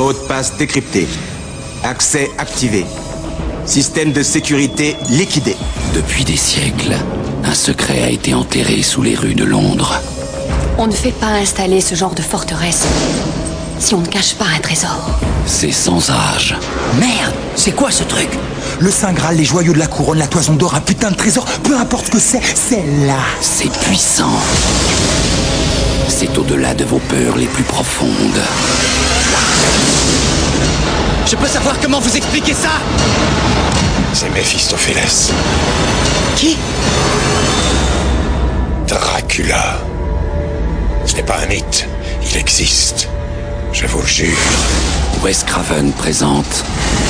Mot de passe décrypté. Accès activé. Système de sécurité liquidé. Depuis des siècles, un secret a été enterré sous les rues de Londres. On ne fait pas installer ce genre de forteresse si on ne cache pas un trésor. C'est sans âge. Merde, c'est quoi ce truc? Le Saint Graal, les joyaux de la couronne, la toison d'or, un putain de trésor, peu importe ce que c'est là. C'est puissant. C'est au-delà de vos peurs les plus profondes. Je peux savoir comment vous expliquez ça? C'est Méphistophélès. Qui? Dracula. Ce n'est pas un mythe, il existe. Je vous le jure. Wes Craven présente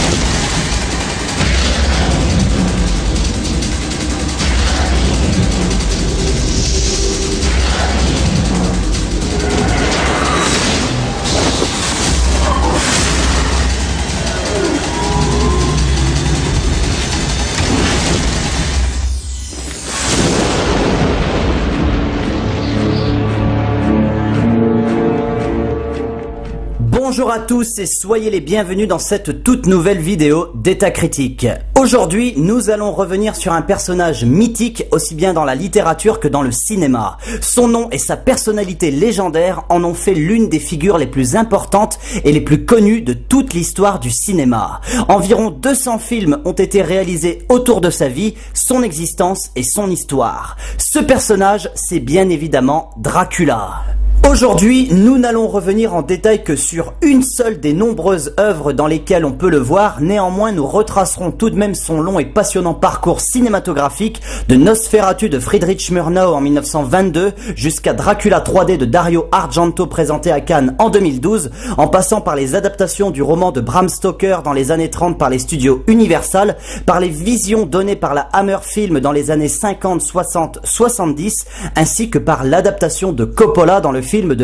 Bonjour à tous et soyez les bienvenus dans cette toute nouvelle vidéo d'État Critique. Aujourd'hui, nous allons revenir sur un personnage mythique aussi bien dans la littérature que dans le cinéma. Son nom et sa personnalité légendaire en ont fait l'une des figures les plus importantes et les plus connues de toute l'histoire du cinéma. Environ 200 films ont été réalisés autour de sa vie, son existence et son histoire. Ce personnage, c'est bien évidemment Dracula. Aujourd'hui, nous n'allons revenir en détail que sur une seule des nombreuses œuvres dans lesquelles on peut le voir. Néanmoins, nous retracerons tout de même son long et passionnant parcours cinématographique de Nosferatu de Friedrich Murnau en 1922 jusqu'à Dracula 3D de Dario Argento présenté à Cannes en 2012, en passant par les adaptations du roman de Bram Stoker dans les années 30 par les studios Universal, par les visions données par la Hammer Film dans les années 50, 60, 70, ainsi que par l'adaptation de Coppola dans le film de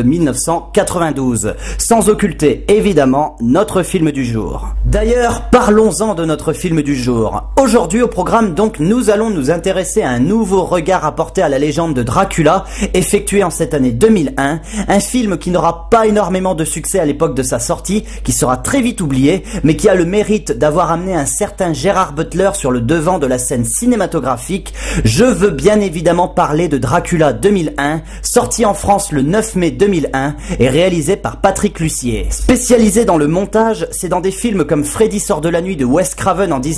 1992, sans occulter évidemment notre film du jour. D'ailleurs, parlons-en de notre film du jour. Aujourd'hui au programme donc, nous allons nous intéresser à un nouveau regard apporté à la légende de Dracula, effectué en cette année 2001, un film qui n'aura pas énormément de succès à l'époque de sa sortie, qui sera très vite oublié, mais qui a le mérite d'avoir amené un certain Gerard Butler sur le devant de la scène cinématographique. Je veux bien évidemment parler de Dracula 2001, sorti en France le 9 mai 2001 et réalisé par Patrick Lussier. Spécialisé dans le montage, c'est dans des films comme Freddy sort de la nuit de Wes Craven en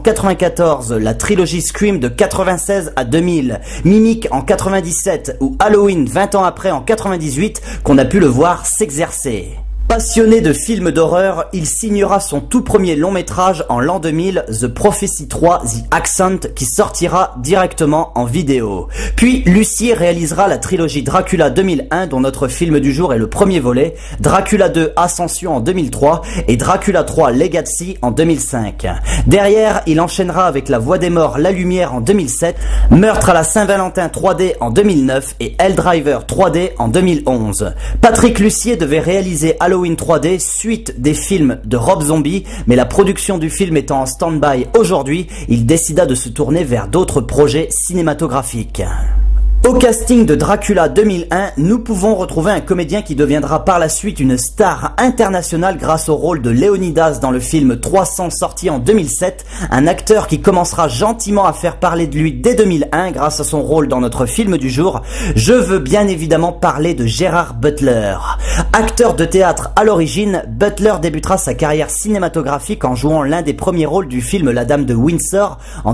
1994, la trilogie Scream de 96 à 2000, Mimic en 97 ou Halloween 20 ans après en 98 qu'on a pu le voir s'exercer. Passionné de films d'horreur, il signera son tout premier long métrage en l'an 2000, The Prophecy 3, The Accent, qui sortira directement en vidéo. Puis, Lussier réalisera la trilogie Dracula 2001, dont notre film du jour est le premier volet, Dracula 2 Ascension en 2003 et Dracula 3 Legacy en 2005. Derrière, il enchaînera avec La Voix des Morts, La Lumière en 2007, Meurtre à la Saint-Valentin 3D en 2009 et Helldriver 3D en 2011. Patrick Lussier devait réaliser Halloween 3D, suite des films de Rob Zombie, mais la production du film étant en stand-by aujourd'hui, il décida de se tourner vers d'autres projets cinématographiques. Au casting de Dracula 2001, nous pouvons retrouver un comédien qui deviendra par la suite une star internationale grâce au rôle de Léonidas dans le film 300 sorti en 2007, un acteur qui commencera gentiment à faire parler de lui dès 2001 grâce à son rôle dans notre film du jour. Je veux bien évidemment parler de Gerard Butler. Acteur de théâtre à l'origine, Butler débutera sa carrière cinématographique en jouant l'un des premiers rôles du film La Dame de Windsor en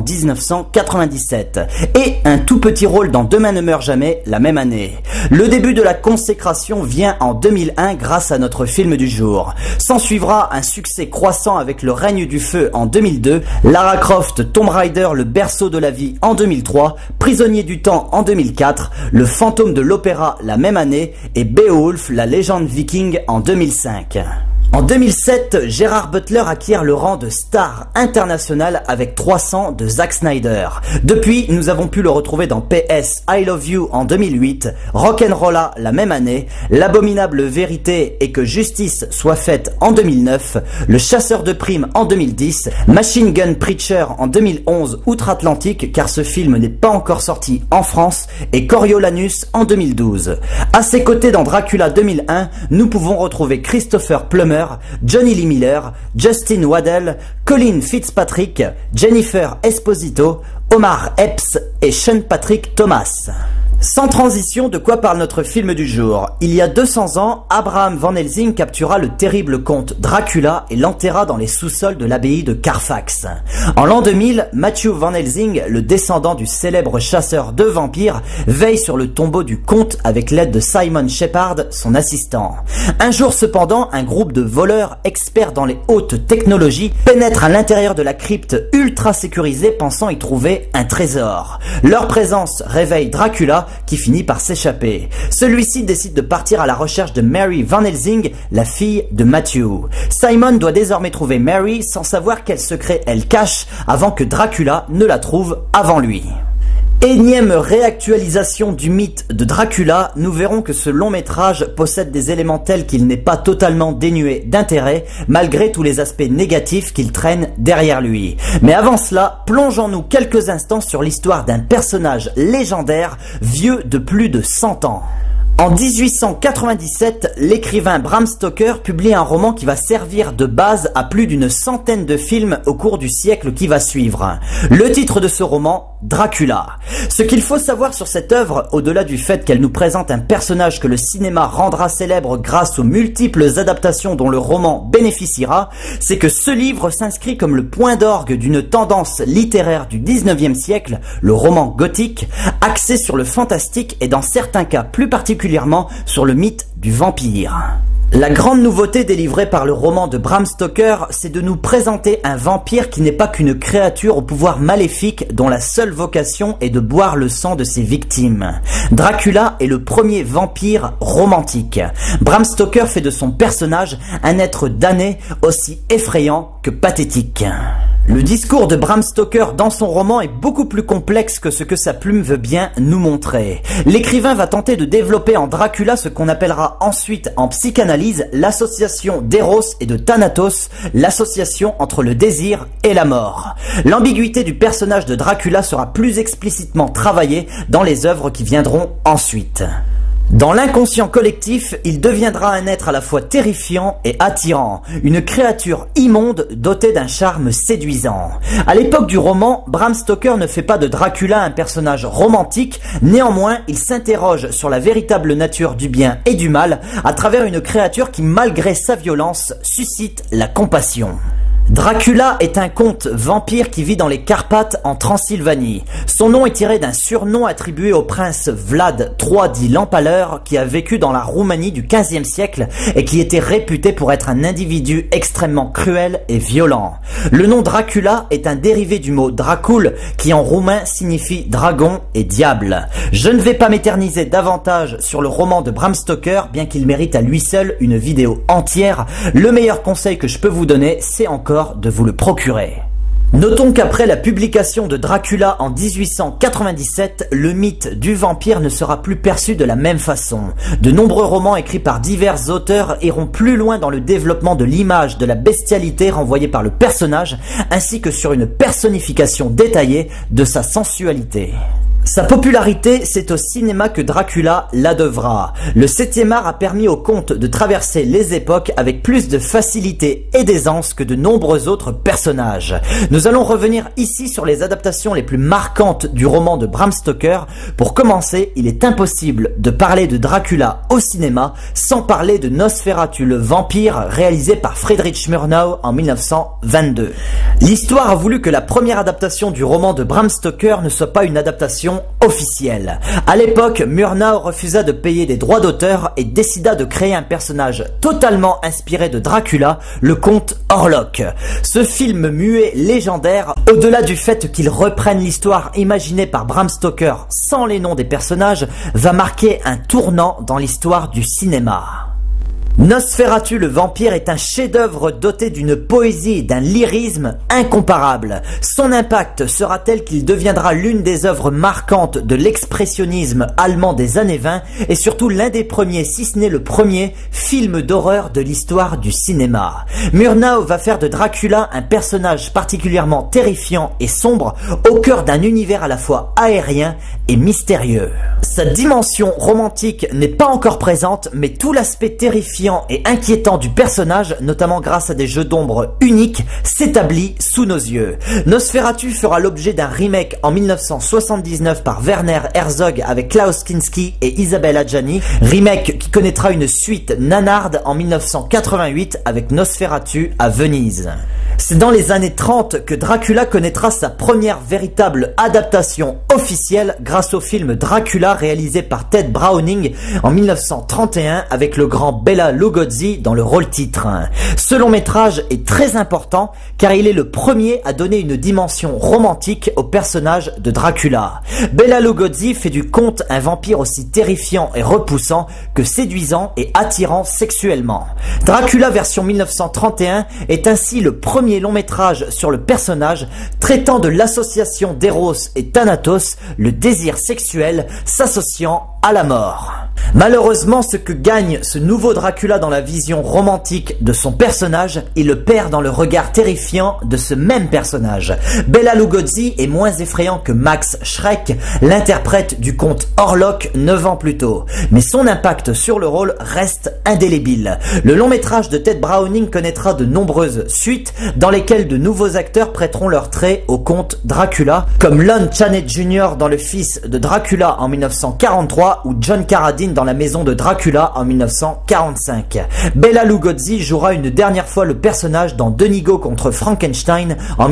1997 et un tout petit rôle dans Demain ne meurt jamais la même année. Le début de la consécration vient en 2001 grâce à notre film du jour. S'en suivra un succès croissant avec Le Règne du Feu en 2002, Lara Croft, Tomb Raider, le berceau de la vie en 2003, Prisonnier du temps en 2004, Le Fantôme de l'Opéra la même année et Beowulf, la légende viking en 2005. En 2007, Gerard Butler acquiert le rang de star international avec 300 de Zack Snyder. Depuis, nous avons pu le retrouver dans PS I Love You en 2008, Rock'n'Rolla la même année, L'abominable vérité et que justice soit faite en 2009, Le chasseur de primes en 2010, Machine Gun Preacher en 2011 outre-Atlantique car ce film n'est pas encore sorti en France et Coriolanus en 2012. À ses côtés dans Dracula 2001, nous pouvons retrouver Christopher Plummer Kilmer, Johnny Lee Miller, Justin Waddell, Colin Fitzpatrick, Jennifer Esposito, Omar Epps et Sean Patrick Thomas. Sans transition, de quoi parle notre film du jour? Il y a 200 ans, Abraham Van Helsing captura le terrible comte Dracula et l'enterra dans les sous-sols de l'abbaye de Carfax. En l'an 2000, Matthew Van Helsing, le descendant du célèbre chasseur de vampires, veille sur le tombeau du comte avec l'aide de Simon Shepard, son assistant. Un jour cependant, un groupe de voleurs experts dans les hautes technologies pénètre à l'intérieur de la crypte ultra sécurisée pensant y trouver un trésor. Leur présence réveille Dracula qui finit par s'échapper. Celui-ci décide de partir à la recherche de Mary Van Helsing, la fille de Matthew. Simon doit désormais trouver Mary sans savoir quel secret elle cache avant que Dracula ne la trouve avant lui. Énième réactualisation du mythe de Dracula, nous verrons que ce long métrage possède des éléments tels qu'il n'est pas totalement dénué d'intérêt, malgré tous les aspects négatifs qu'il traîne derrière lui. Mais avant cela, plongeons-nous quelques instants sur l'histoire d'un personnage légendaire, vieux de plus de 100 ans. En 1897, l'écrivain Bram Stoker publie un roman qui va servir de base à plus d'une centaine de films au cours du siècle qui va suivre. Le titre de ce roman, Dracula. Ce qu'il faut savoir sur cette œuvre, au-delà du fait qu'elle nous présente un personnage que le cinéma rendra célèbre grâce aux multiples adaptations dont le roman bénéficiera, c'est que ce livre s'inscrit comme le point d'orgue d'une tendance littéraire du 19e siècle, le roman gothique, axé sur le fantastique et dans certains cas plus particulièrement sur le mythe du vampire. La grande nouveauté délivrée par le roman de Bram Stoker, c'est de nous présenter un vampire qui n'est pas qu'une créature au pouvoir maléfique dont la seule vocation est de boire le sang de ses victimes. Dracula est le premier vampire romantique. Bram Stoker fait de son personnage un être damné aussi effrayant que pathétique. Le discours de Bram Stoker dans son roman est beaucoup plus complexe que ce que sa plume veut bien nous montrer. L'écrivain va tenter de développer en Dracula ce qu'on appellera ensuite en psychanalyse l'association d'Eros et de Thanatos, l'association entre le désir et la mort. L'ambiguïté du personnage de Dracula sera plus explicitement travaillée dans les œuvres qui viendront ensuite. Dans l'inconscient collectif, il deviendra un être à la fois terrifiant et attirant, une créature immonde dotée d'un charme séduisant. À l'époque du roman, Bram Stoker ne fait pas de Dracula un personnage romantique, néanmoins il s'interroge sur la véritable nature du bien et du mal à travers une créature qui, malgré sa violence, suscite la compassion. Dracula est un comte vampire qui vit dans les Carpates en Transylvanie. Son nom est tiré d'un surnom attribué au prince Vlad III dit l'Empaleur qui a vécu dans la Roumanie du XVe siècle et qui était réputé pour être un individu extrêmement cruel et violent. Le nom Dracula est un dérivé du mot Dracul qui en roumain signifie dragon et diable. Je ne vais pas m'éterniser davantage sur le roman de Bram Stoker, bien qu'il mérite à lui seul une vidéo entière. Le meilleur conseil que je peux vous donner, c'est encore de vous le procurer. Notons qu'après la publication de Dracula en 1897, le mythe du vampire ne sera plus perçu de la même façon. De nombreux romans écrits par divers auteurs iront plus loin dans le développement de l'image de la bestialité renvoyée par le personnage, ainsi que sur une personnification détaillée de sa sensualité. Sa popularité, c'est au cinéma que Dracula la devra. Le 7e art a permis au comte de traverser les époques avec plus de facilité et d'aisance que de nombreux autres personnages. Nous allons revenir ici sur les adaptations les plus marquantes du roman de Bram Stoker. Pour commencer, il est impossible de parler de Dracula au cinéma sans parler de Nosferatu le vampire réalisé par Friedrich Murnau en 1922. L'histoire a voulu que la première adaptation du roman de Bram Stoker ne soit pas une adaptation officielle. À l'époque, Murnau refusa de payer des droits d'auteur et décida de créer un personnage totalement inspiré de Dracula, le comte Orlok. Ce film muet légendaire, au-delà du fait qu'il reprenne l'histoire imaginée par Bram Stoker sans les noms des personnages, va marquer un tournant dans l'histoire du cinéma. Nosferatu le vampire est un chef-d'œuvre doté d'une poésie et d'un lyrisme incomparables. Son impact sera tel qu'il deviendra l'une des œuvres marquantes de l'expressionnisme allemand des années 20 et surtout l'un des premiers, si ce n'est le premier, film d'horreur de l'histoire du cinéma. Murnau va faire de Dracula un personnage particulièrement terrifiant et sombre au cœur d'un univers à la fois aérien et mystérieux. Sa dimension romantique n'est pas encore présente, mais tout l'aspect terrifiant terrifiant et inquiétant du personnage, notamment grâce à des jeux d'ombre uniques, s'établit sous nos yeux. Nosferatu fera l'objet d'un remake en 1979 par Werner Herzog avec Klaus Kinski et Isabelle Adjani, remake qui connaîtra une suite nanarde en 1988 avec Nosferatu à Venise. C'est dans les années 30 que Dracula connaîtra sa première véritable adaptation officielle grâce au film Dracula réalisé par Ted Browning en 1931 avec le grand Bela Lugosi dans le rôle titre. Ce long métrage est très important car il est le premier à donner une dimension romantique au personnage de Dracula. Bela Lugosi fait du conte un vampire aussi terrifiant et repoussant que séduisant et attirant sexuellement. Dracula version 1931 est ainsi le premier long métrage sur le personnage traitant de l'association d'Eros et Thanatos, le désir sexuel s'associant à la mort. Malheureusement, ce que gagne ce nouveau Dracula dans la vision romantique de son personnage, il le perd dans le regard terrifiant de ce même personnage. Bela Lugosi est moins effrayant que Max Schreck, l'interprète du comte Orlok 9 ans plus tôt. Mais son impact sur le rôle reste indélébile. Le long métrage de Ted Browning connaîtra de nombreuses suites dans lesquelles de nouveaux acteurs prêteront leur trait au comte Dracula, comme Lon Chaney Jr. dans Le Fils de Dracula en 1943 ou John Carradine dans La Maison de Dracula en 1945. Bela Lugosi jouera une dernière fois le personnage dans Denigo contre Frankenstein en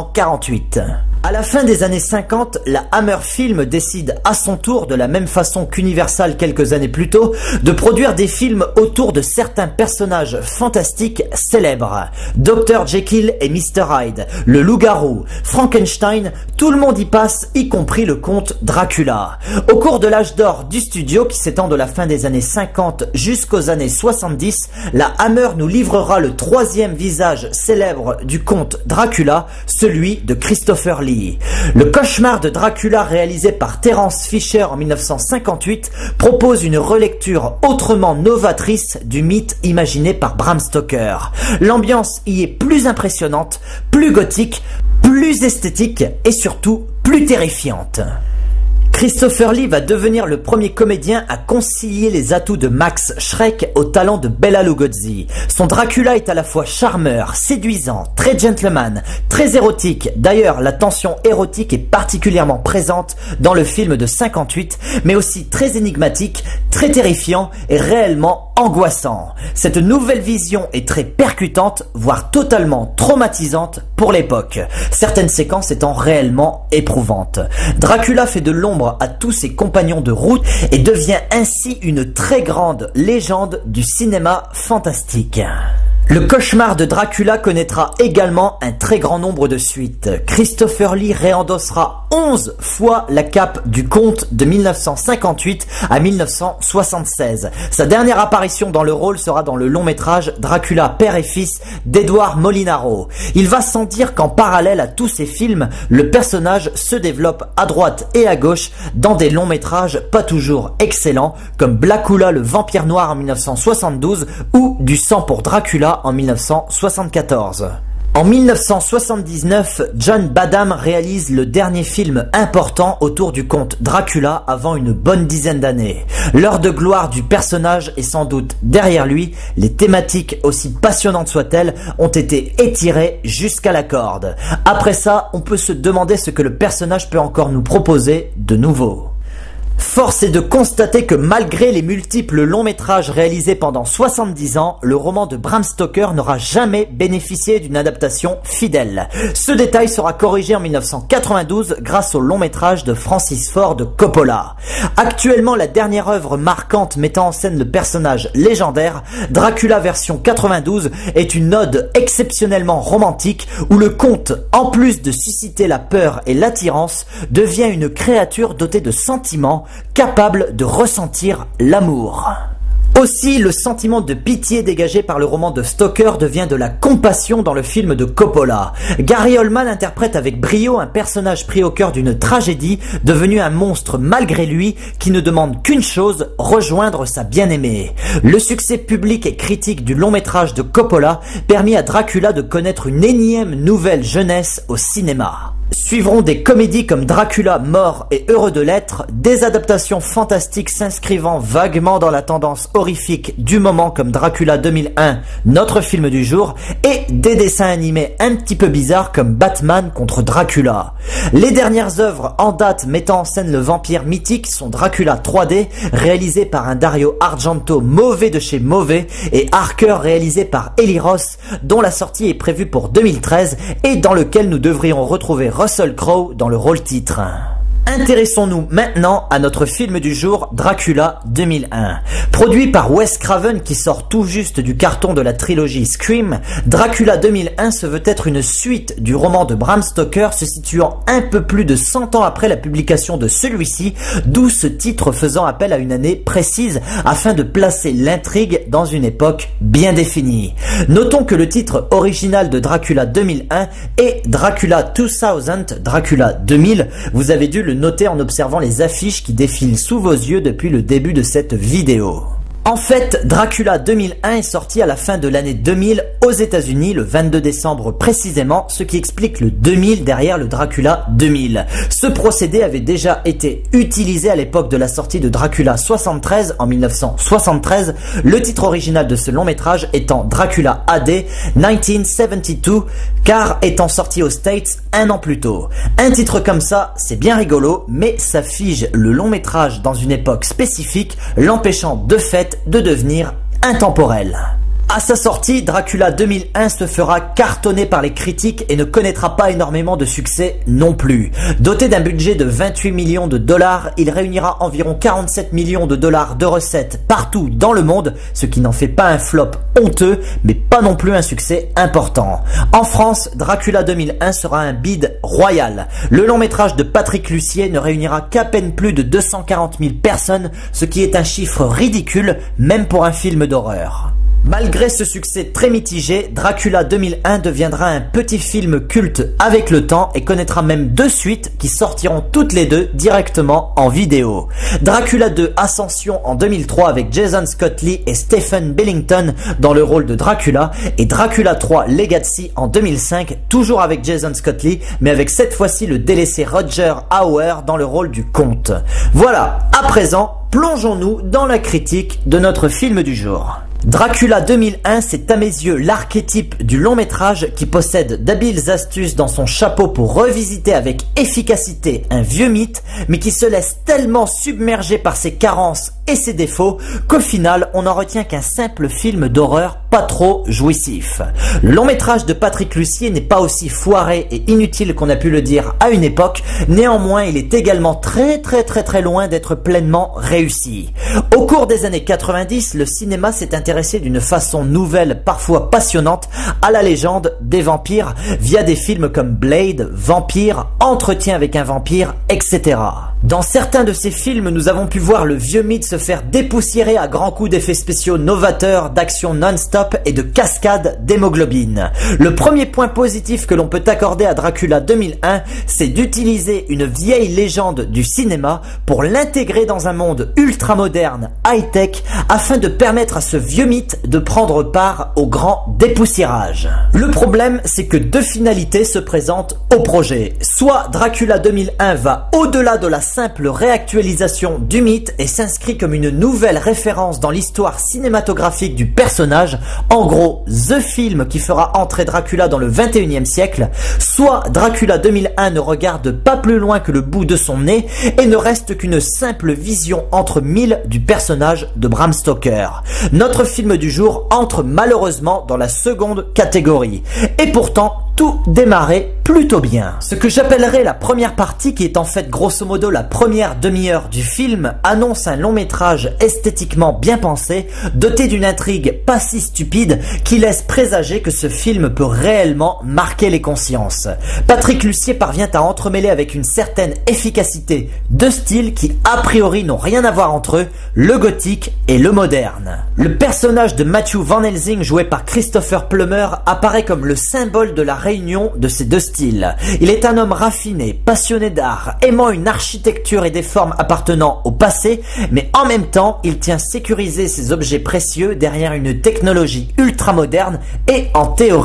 1948. À la fin des années 50, la Hammer Film décide à son tour, de la même façon qu'Universal quelques années plus tôt, de produire des films autour de certains personnages fantastiques célèbres. Dr. Jekyll et Mr. Hyde, le loup-garou, Frankenstein, tout le monde y passe, y compris le comte Dracula. Au cours de l'âge d'or du studio, qui s'étend de la fin des années 50 jusqu'aux années 70, la Hammer nous livrera le troisième visage célèbre du comte Dracula, celui de Christopher Lee. Le cauchemar de Dracula réalisé par Terence Fisher en 1958 propose une relecture autrement novatrice du mythe imaginé par Bram Stoker. L'ambiance y est plus impressionnante, plus gothique, plus esthétique et surtout plus terrifiante. Christopher Lee va devenir le premier comédien à concilier les atouts de Max Schreck au talent de Bela Lugosi. Son Dracula est à la fois charmeur, séduisant, très gentleman, très érotique. D'ailleurs, la tension érotique est particulièrement présente dans le film de 58, mais aussi très énigmatique, très terrifiant et réellement angoissant. Cette nouvelle vision est très percutante, voire totalement traumatisante pour l'époque, certaines séquences étant réellement éprouvantes. Dracula fait de l'ombre à tous ses compagnons de route et devient ainsi une très grande légende du cinéma fantastique. Le cauchemar de Dracula connaîtra également un très grand nombre de suites. Christopher Lee réendossera 11 fois la cape du comte de 1958 à 1976. Sa dernière apparition dans le rôle sera dans le long métrage Dracula père et fils d'Edward Molinaro. Il va sans dire qu'en parallèle à tous ces films, le personnage se développe à droite et à gauche dans des longs métrages pas toujours excellents comme Blacula le vampire noir en 1972 ou Du sang pour Dracula en 1974. En 1979, John Badham réalise le dernier film important autour du comte Dracula avant une bonne dizaine d'années. L'heure de gloire du personnage est sans doute derrière lui, les thématiques, aussi passionnantes soient-elles, ont été étirées jusqu'à la corde. Après ça, on peut se demander ce que le personnage peut encore nous proposer de nouveau. Force est de constater que malgré les multiples longs métrages réalisés pendant 70 ans, le roman de Bram Stoker n'aura jamais bénéficié d'une adaptation fidèle. Ce détail sera corrigé en 1992 grâce au long métrage de Francis Ford Coppola. Actuellement, la dernière œuvre marquante mettant en scène le personnage légendaire, Dracula version 92, est une ode exceptionnellement romantique où le comte, en plus de susciter la peur et l'attirance, devient une créature dotée de sentiments, capable de ressentir l'amour. Aussi, le sentiment de pitié dégagé par le roman de Stoker devient de la compassion dans le film de Coppola. Gary Oldman interprète avec brio un personnage pris au cœur d'une tragédie, devenu un monstre malgré lui, qui ne demande qu'une chose, rejoindre sa bien-aimée. Le succès public et critique du long métrage de Coppola permit à Dracula de connaître une énième nouvelle jeunesse au cinéma. Suivront des comédies comme Dracula, Mort et Heureux de l'être, des adaptations fantastiques s'inscrivant vaguement dans la tendance horrifique du moment comme Dracula 2001, notre film du jour, et des dessins animés un petit peu bizarres comme Batman contre Dracula. Les dernières œuvres en date mettant en scène le vampire mythique sont Dracula 3D, réalisé par un Dario Argento mauvais de chez mauvais, et Harker réalisé par Eli Roth, dont la sortie est prévue pour 2013 et dans lequel nous devrions retrouver Russell Crowe dans le rôle titre. Intéressons-nous maintenant à notre film du jour, Dracula 2001. Produit par Wes Craven qui sort tout juste du carton de la trilogie Scream, Dracula 2001 se veut être une suite du roman de Bram Stoker se situant un peu plus de 100 ans après la publication de celui-ci, d'où ce titre faisant appel à une année précise afin de placer l'intrigue dans une époque bien définie. Notons que le titre original de Dracula 2001 est Dracula 2000, Dracula 2000, vous avez dû le noter en observant les affiches qui défilent sous vos yeux depuis le début de cette vidéo. En fait, Dracula 2001 est sorti à la fin de l'année 2000 aux États-Unis le 22 décembre précisément, ce qui explique le 2000 derrière le Dracula 2000. Ce procédé avait déjà été utilisé à l'époque de la sortie de Dracula 73 en 1973, le titre original de ce long métrage étant Dracula AD 1972, car étant sorti aux States un an plus tôt. Un titre comme ça, c'est bien rigolo, mais ça fige le long métrage dans une époque spécifique, l'empêchant de fait de devenir intemporel. À sa sortie, Dracula 2001 se fera cartonner par les critiques et ne connaîtra pas énormément de succès non plus. Doté d'un budget de 28 millions de dollars, il réunira environ 47 millions de dollars de recettes partout dans le monde, ce qui n'en fait pas un flop honteux, mais pas non plus un succès important. En France, Dracula 2001 sera un bide royal. Le long métrage de Patrick Lussier ne réunira qu'à peine plus de 240 000 personnes, ce qui est un chiffre ridicule, même pour un film d'horreur. Malgré ce succès très mitigé, Dracula 2001 deviendra un petit film culte avec le temps et connaîtra même 2 suites qui sortiront toutes les 2 directement en vidéo. Dracula 2 Ascension en 2003 avec Jason Scott Lee et Stephen Billington dans le rôle de Dracula, et Dracula 3 Legacy en 2005 toujours avec Jason Scott Lee mais avec cette fois-ci le délaissé Roger Hauer dans le rôle du comte. Voilà, à présent, plongeons-nous dans la critique de notre film du jour. Dracula 2001, c'est à mes yeux l'archétype du long métrage qui possède d'habiles astuces dans son chapeau pour revisiter avec efficacité un vieux mythe, mais qui se laisse tellement submerger par ses carences et ses défauts qu'au final on n'en retient qu'un simple film d'horreur pas trop jouissif. Le long métrage de Patrick Lussier n'est pas aussi foiré et inutile qu'on a pu le dire à une époque, néanmoins il est également très loin d'être pleinement réussi. Au cours des années 90, le cinéma s'est intéressé d'une façon nouvelle, parfois passionnante, à la légende des vampires via des films comme Blade, Vampire, Entretien avec un vampire, etc. Dans certains de ces films, nous avons pu voir le vieux mythe se faire dépoussiérer à grands coups d'effets spéciaux novateurs, d'action non-stop et de cascades d'hémoglobine. Le premier point positif que l'on peut accorder à Dracula 2001, c'est d'utiliser une vieille légende du cinéma pour l'intégrer dans un monde ultra moderne, high-tech, afin de permettre à ce vieux mythe de prendre part au grand dépoussiérage. Le problème, c'est que 2 finalités se présentent au projet. Soit Dracula 2001 va au-delà de la simple réactualisation du mythe et s'inscrit comme une nouvelle référence dans l'histoire cinématographique du personnage, en gros The film qui fera entrer Dracula dans le 21e siècle, soit Dracula 2001 ne regarde pas plus loin que le bout de son nez et ne reste qu'une simple vision entre mille du personnage de Bram Stoker. Notre film du jour entre malheureusement dans la seconde catégorie. Et pourtant, tout démarrait plutôt bien. Ce que j'appellerais la première partie, qui est en fait grosso modo la première demi-heure du film, annonce un long métrage esthétiquement bien pensé, doté d'une intrigue pas si stupide, qui laisse présager que ce film peut réellement marquer les consciences. Patrick Lussier parvient à entremêler avec une certaine efficacité 2 styles qui a priori n'ont rien à voir entre eux, le gothique et le moderne. Le personnage de Matthew Van Helsing, joué par Christopher Plummer, apparaît comme le symbole de la réunion de ces 2 styles. Il est un homme raffiné, passionné d'art, aimant une architecture et des formes appartenant au passé, mais en même temps, il tient sécuriser ses objets précieux derrière une technologie ultra moderne et en théorie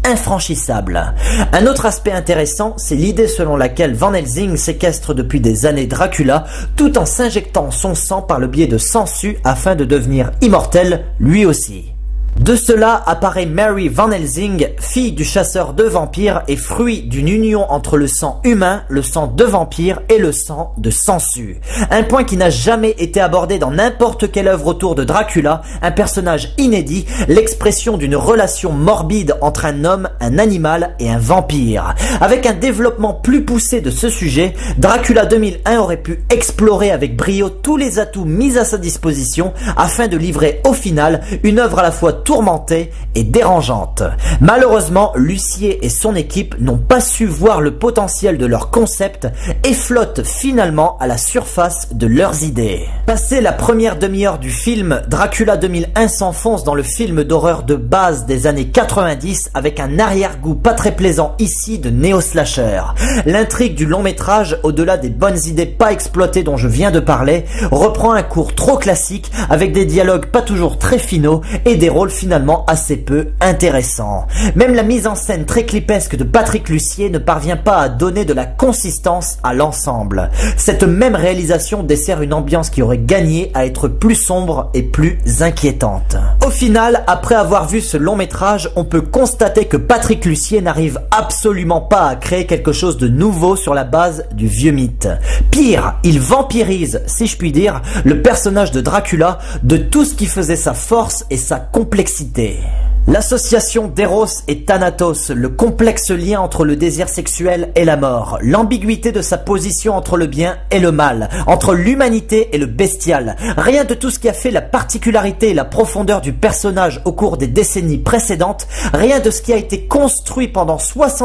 infranchissable. Un autre aspect intéressant, c'est l'idée selon laquelle Van Helsing séquestre depuis des années Dracula tout en s'injectant son sang par le biais de sangsues afin de devenir immortel lui aussi. De cela apparaît Mary Van Helsing, fille du chasseur de vampires et fruit d'une union entre le sang humain, le sang de vampire et le sang de sangsues. Un point qui n'a jamais été abordé dans n'importe quelle œuvre autour de Dracula, un personnage inédit, l'expression d'une relation morbide entre un homme, un animal et un vampire. Avec un développement plus poussé de ce sujet, Dracula 2001 aurait pu explorer avec brio tous les atouts mis à sa disposition afin de livrer au final une œuvre à la fois tourmentée et dérangeante. Malheureusement, Lussier et son équipe n'ont pas su voir le potentiel de leur concept et flottent finalement à la surface de leurs idées. Passé la première demi-heure du film, Dracula 2001 s'enfonce dans le film d'horreur de base des années 90 avec un arrière-goût pas très plaisant ici de néo-slasher. L'intrigue du long métrage, au-delà des bonnes idées pas exploitées dont je viens de parler, reprend un cours trop classique avec des dialogues pas toujours très finaux et des rôles finalement assez peu intéressants. Même la mise en scène très clipesque de Patrick Lussier ne parvient pas à donner de la consistance à l'ensemble. Cette même réalisation dessert une ambiance qui aurait gagné à être plus sombre et plus inquiétante. Au final, après avoir vu ce long métrage, on peut constater que Patrick Lussier n'arrive absolument pas à créer quelque chose de nouveau sur la base du vieux mythe. Pire, il vampirise, si je puis dire, le personnage de Dracula de tout ce qui faisait sa force et sa complexité. L'association d'Eros et Thanatos, le complexe lien entre le désir sexuel et la mort, l'ambiguïté de sa position entre le bien et le mal, entre l'humanité et le bestial, rien de tout ce qui a fait la particularité et la profondeur du personnage au cours des décennies précédentes, rien de ce qui a été construit pendant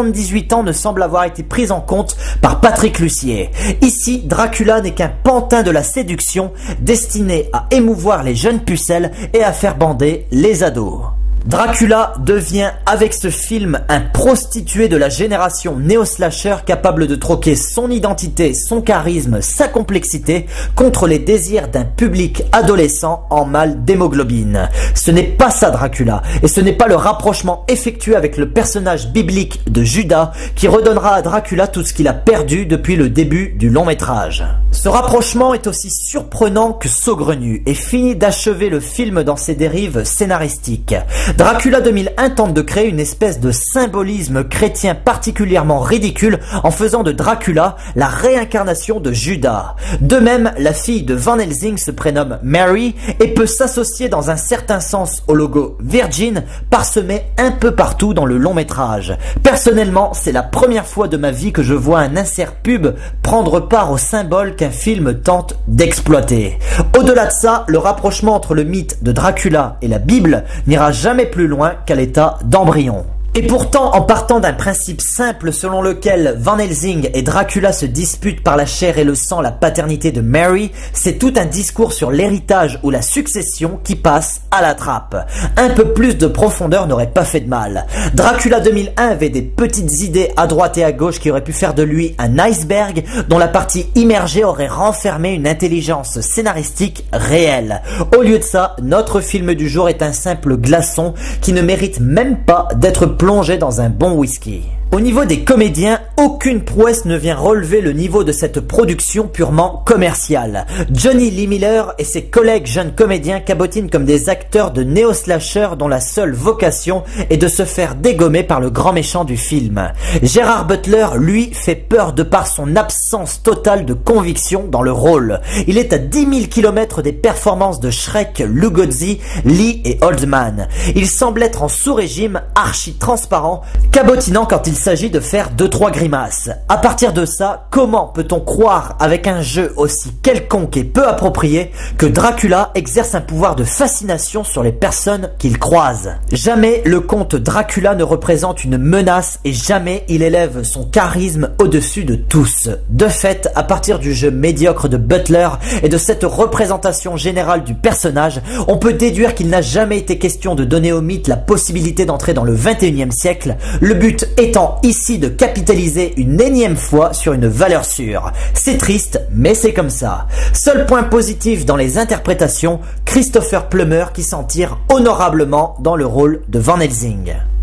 78 ans ne semble avoir été pris en compte par Patrick Lussier. Ici, Dracula n'est qu'un pantin de la séduction destiné à émouvoir les jeunes pucelles et à faire bander les ados. Dracula devient avec ce film un prostitué de la génération néo-slasher capable de troquer son identité, son charisme, sa complexité contre les désirs d'un public adolescent en mal d'hémoglobine. Ce n'est pas ça Dracula, et ce n'est pas le rapprochement effectué avec le personnage biblique de Judas qui redonnera à Dracula tout ce qu'il a perdu depuis le début du long métrage. Ce rapprochement est aussi surprenant que saugrenu et finit d'achever le film dans ses dérives scénaristiques. Dracula 2001 tente de créer une espèce de symbolisme chrétien particulièrement ridicule en faisant de Dracula la réincarnation de Judas. De même, la fille de Van Helsing se prénomme Mary et peut s'associer dans un certain sens au logo Virgin parsemé un peu partout dans le long métrage. Personnellement, c'est la première fois de ma vie que je vois un insert pub prendre part au symbole qu'un film tente d'exploiter. Au-delà de ça, le rapprochement entre le mythe de Dracula et la Bible n'ira jamais plus loin qu'à l'état d'embryon. Et pourtant, en partant d'un principe simple selon lequel Van Helsing et Dracula se disputent par la chair et le sang la paternité de Mary, c'est tout un discours sur l'héritage ou la succession qui passe à la trappe. Un peu plus de profondeur n'aurait pas fait de mal. Dracula 2001 avait des petites idées à droite et à gauche qui auraient pu faire de lui un iceberg dont la partie immergée aurait renfermé une intelligence scénaristique réelle. Au lieu de ça, notre film du jour est un simple glaçon qui ne mérite même pas d'être plongé dans un bon whisky. Au niveau des comédiens, aucune prouesse ne vient relever le niveau de cette production purement commerciale. Johnny Lee Miller et ses collègues jeunes comédiens cabotinent comme des acteurs de néo-slasher dont la seule vocation est de se faire dégommer par le grand méchant du film. Gerard Butler, lui, fait peur de par son absence totale de conviction dans le rôle. Il est à 10 000 km des performances de Shrek, Lugosi, Lee et Oldman. Il semble être en sous-régime, archi transparent, cabotinant quand il s'agit de faire 2-3 grimaces. À partir de ça, comment peut-on croire avec un jeu aussi quelconque et peu approprié que Dracula exerce un pouvoir de fascination sur les personnes qu'il croise? Jamais le comte Dracula ne représente une menace et jamais il élève son charisme au-dessus de tous. De fait, à partir du jeu médiocre de Butler et de cette représentation générale du personnage, on peut déduire qu'il n'a jamais été question de donner au mythe la possibilité d'entrer dans le 21e siècle, le but étant ici de capitaliser une énième fois sur une valeur sûre. C'est triste, mais c'est comme ça. Seul point positif dans les interprétations, Christopher Plummer qui s'en tire honorablement dans le rôle de Van Helsing.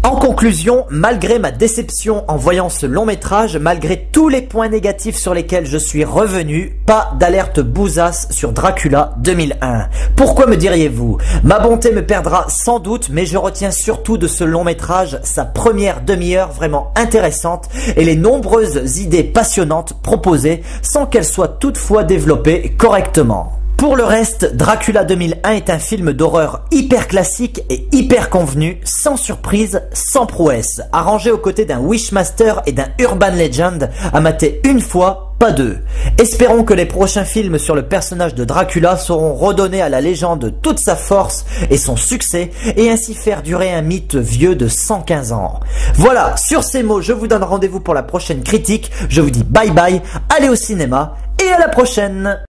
En conclusion, malgré ma déception en voyant ce long métrage, malgré tous les points négatifs sur lesquels je suis revenu, pas d'alerte bousasse sur Dracula 2001. Pourquoi me diriez-vous? Ma bonté me perdra sans doute, mais je retiens surtout de ce long métrage sa première demi-heure vraiment intéressante et les nombreuses idées passionnantes proposées sans qu'elles soient toutefois développées correctement. Pour le reste, Dracula 2001 est un film d'horreur hyper classique et hyper convenu, sans surprise, sans prouesse, arrangé aux côtés d'un Wishmaster et d'un Urban Legend, à mater une fois, pas deux. Espérons que les prochains films sur le personnage de Dracula sauront redonner à la légende toute sa force et son succès, et ainsi faire durer un mythe vieux de 115 ans. Voilà, sur ces mots, je vous donne rendez-vous pour la prochaine critique, je vous dis bye bye, allez au cinéma, et à la prochaine!